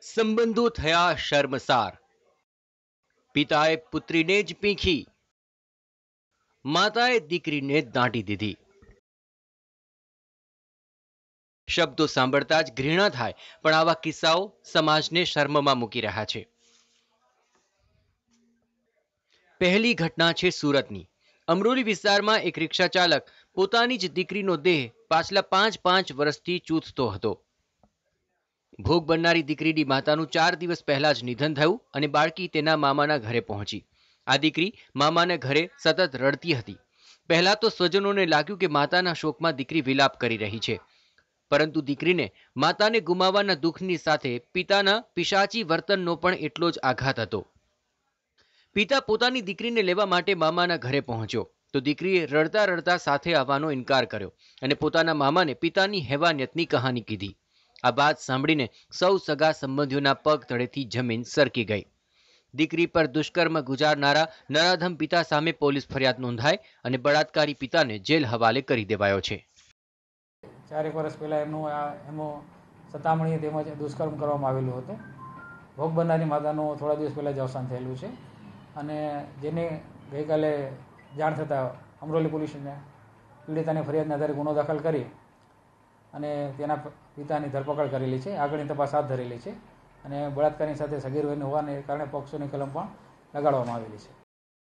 સંબંધો થયા શર્મસાર। પિતાએ પુત્રીને જ પીંખી, માતાએ દીકરીને દાટી દીધી। શબ્દો સાંભળતા જ ઘૃણા થાય, પણ આવા કિસ્સાઓ સમાજને શર્મમાં મૂકી રહ્યા છે। પહેલી ઘટના છે સુરતની। અમરોલી વિસ્તારમાં એક રિક્ષા ચાલક પોતાની જ દીકરીનો દેહ પાછલા 5 વર્ષથી ચૂથતો હતો। ભોગ બનનારી દીકરીની માતાનું 4 દિવસ પહેલા જ નિધન થયું અને બાળકી તેના મામાના ઘરે પહોંચી। આ દીકરી મામાના ઘરે સતત રડતી હતી। પહેલા તો સ્વજનોને લાગ્યું કે માતાના શોકમાં દીકરી વિલાપ કરી રહી છે, પરંતુ દીકરીને માતાને ગુમાવવાના દુઃખની સાથે પિતાના પિશાચી વર્તનનો પણ એટલો જ આઘાત હતો। પિતા પોતાની દીકરીને લેવા માટે મામાના ઘરે પહોંચ્યો તો દીકરીએ રડતા રડતા સાથે આવવાનો ઇનકાર કર્યો અને પોતાના મામાને પિતાની હેવાનિયતની કહાની કીધી। આ વાત સાંભળીને સૌ સગા સંબંધીઓના પગ તળેથી જમીન સરકી ગઈ। દીકરી પર દુષ્કર્મ ગુજારનારા નરાધમ પિતા સામે પોલીસ ફરિયાદ નોંધાઈ અને બળાત્કારી પિતાને જેલ હવાલે કરી દેવાયો છે। 4 વર્ષ પહેલા એમનો સતામણી તેમજ દુષ્કર્મ કરવામાં આવેલું હતું। ભોગ બનનારી માતાનું થોડા દિવસ પહેલાં જ અવસાન થયેલું છે અને જેને ગઈકાલે જાણ થતાં અમરોલી પોલીસને પીડિતાની ફરિયાદના આધારે ગુનો દાખલ કરી અને તેના પિતાની ધરપકડ કરેલી છે। આગળની તપાસ હાથ ધરેલી છે અને બળાત્કારની સાથે સગીર વયનો હોવાને કારણે પોક્સોની કલમ પણ લગાડવામાં આવેલી છે।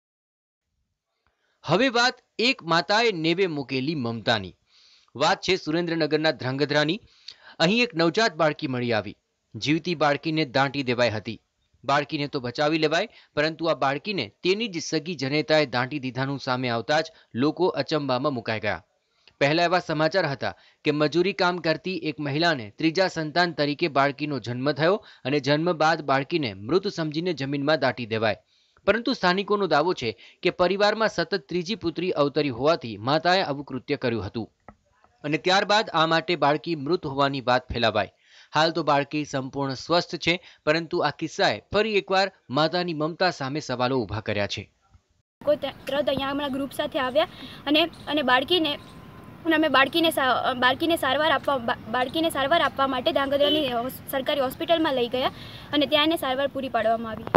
હવે વાત એક માતાએ નેવે મૂકેલી મમતાની। વાત છે સુરેન્દ્રનગરના ધ્રાંગધ્રાની। અહીં એક નવજાત બાળકી મળી આવી। જીવતી બાળકીને દાંટી દેવાઈ હતી। બાળકીને તો બચાવી લેવાય, પરંતુ આ બાળકીને તેની જ સગી જનેતાએ દાંટી દીધાનું સામે આવતા જ લોકો અચંબામાં મુકાઈ ગયા। પહેલા એવા સમાચાર હતા કે મજૂરી કામ કરતી એક મહિલાને ત્રીજા સંતાન તરીકે બાળકીનો જન્મ થયો અને જન્મ બાદ બાળકીને મૃત સમજીને જમીનમાં દાટી દેવાય, પરંતુ સ્થાનિકોનો દાવો છે કે પરિવારમાં સતત ત્રીજી પુત્રી અવતરી હોવાથી માતાએ આવું કૃત્ય કર્યું હતું અને ત્યારબાદ આ માટે બાળકી મૃત હોવાની વાત ફેલાવાઈ। હાલ તો બાળકી સંપૂર્ણ સ્વસ્થ છે, પરંતુ આ કિસ્સાએ ફરી એકવાર માતાની મમતા સામે સવાલો ઊભા કર્યા છે। કોઈ તરત અહીંયા અમારા ગ્રુપ સાથે આવ્યા અને બાળકીને સારવાર આપવા માટે ધ્રાંગધ્રાની સરકારી હોસ્પિટલમાં લઈ ગયા અને ત્યાં એને સારવાર પૂરી પાડવામાં આવી।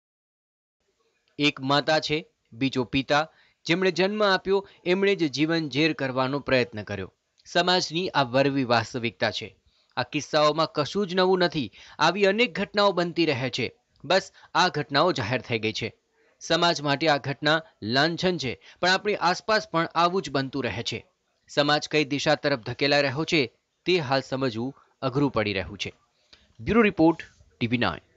એક માતા છે, બીજો પિતા। જેમણે જન્મ આપ્યો એમણે જ જીવન ઝેર કરવાનો પ્રયત્ન કર્યો। સમાજની આ વરવી વાસ્તવિકતા છે। આ કિસ્સાઓમાં કશું જ નવું નથી। આવી અનેક ઘટનાઓ બનતી રહે છે। બસ આ ઘટનાઓ જાહેર થઈ ગઈ છે। સમાજ માટે આ ઘટના લાંછન છે, પણ આપણી આસપાસ પણ આવું જ બનતું રહે છે। સમાજ કઈ દિશા તરફ ધકેલાઈ રહ્યો છે તે હાલ સમજવું અઘરું પડી રહ્યું છે। Bureau report, TV9।